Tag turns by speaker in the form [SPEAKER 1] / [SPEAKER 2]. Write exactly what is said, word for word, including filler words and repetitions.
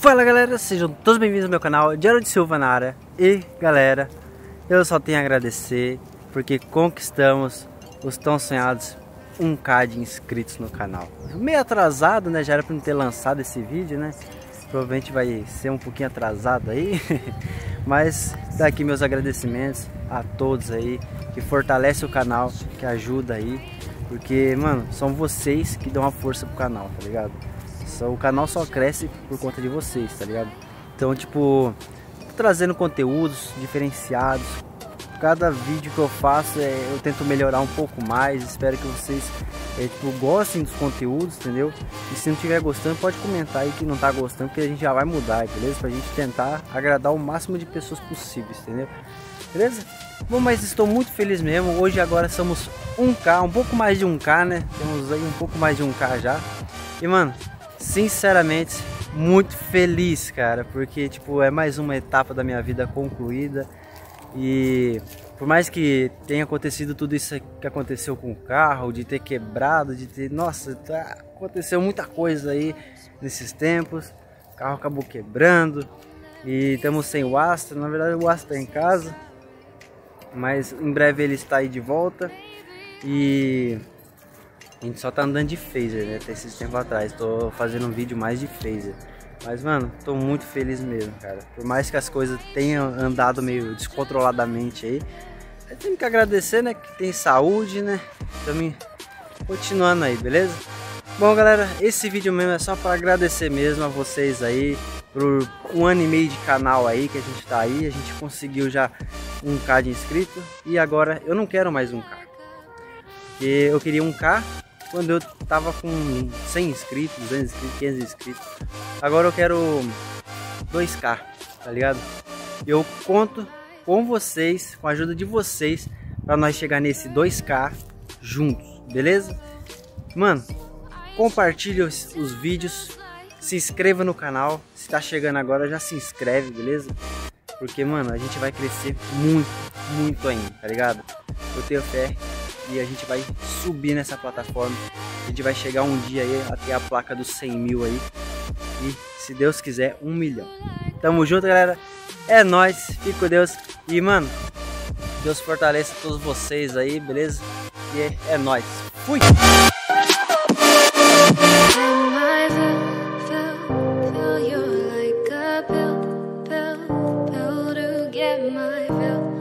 [SPEAKER 1] Fala galera, sejam todos bem-vindos ao meu canal, Gerald Silva na área. E galera, eu só tenho a agradecer porque conquistamos os tão sonhados um K de inscritos no canal. Meio atrasado, né? Já era para não ter lançado esse vídeo, né? Provavelmente vai ser um pouquinho atrasado aí. Mas daqui meus agradecimentos a todos aí que fortalecem o canal, que ajuda aí. Porque, mano, são vocês que dão a força pro canal, tá ligado? O canal só cresce por conta de vocês, tá ligado? Então, tipo, tô trazendo conteúdos diferenciados. Cada vídeo que eu faço, é, eu tento melhorar um pouco mais. Espero que vocês é, tipo, gostem dos conteúdos, entendeu? E se não estiver gostando, pode comentar aí que não tá gostando, porque a gente já vai mudar, beleza? Pra gente tentar agradar o máximo de pessoas possíveis, entendeu? Beleza? Bom, mas estou muito feliz mesmo. Hoje agora somos um K, um pouco mais de um K, né? Temos aí um pouco mais de um K já. E, mano, sinceramente, muito feliz, cara, porque tipo, é mais uma etapa da minha vida concluída. E por mais que tenha acontecido tudo isso que aconteceu com o carro, de ter quebrado, de ter, nossa, tá, aconteceu muita coisa aí nesses tempos. O carro acabou quebrando e estamos sem o Astra. Na verdade, o Astra está em casa, mas em breve ele está aí de volta. E a gente só tá andando de phaser, né? Até esses tempos atrás. Tô fazendo um vídeo mais de phaser. Mas, mano, tô muito feliz mesmo, cara. Por mais que as coisas tenham andado meio descontroladamente aí, eu tenho que agradecer, né? Que tem saúde, né? Também continuando aí, beleza? Bom, galera, esse vídeo mesmo é só para agradecer mesmo a vocês aí por um ano e meio de canal aí que a gente tá aí. A gente conseguiu já um K de inscrito e agora eu não quero mais um K. Porque eu queria um K quando eu tava com cem inscritos, duzentos inscritos, quinhentos inscritos. Agora eu quero dois K, tá ligado? Eu conto com vocês, com a ajuda de vocês, pra nós chegar nesse dois K juntos, beleza? Mano, compartilhe os, os vídeos, se inscreva no canal. Se tá chegando agora, já se inscreve, beleza? Porque, mano, a gente vai crescer muito, muito ainda, tá ligado? Eu tenho fé. E a gente vai subir nessa plataforma. A gente vai chegar um dia aí até a placa dos cem mil aí. E se Deus quiser, um milhão. Tamo junto, galera. É nóis. Fique com Deus. E, mano, Deus fortaleça todos vocês aí, beleza? E é, é nóis. Fui!
[SPEAKER 2] Feel, feel,